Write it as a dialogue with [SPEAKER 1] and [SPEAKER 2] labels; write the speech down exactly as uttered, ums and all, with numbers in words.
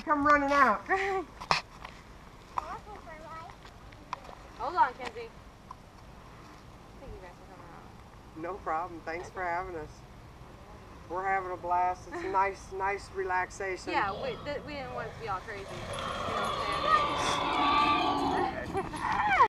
[SPEAKER 1] come running out.
[SPEAKER 2] Hold on, Kenzie. I think you guys are coming out.
[SPEAKER 1] No problem. Thanks for having us. We're having a blast. It's a nice, nice relaxation.
[SPEAKER 2] Yeah, we, th we didn't want it to be all crazy. You know what I'm saying?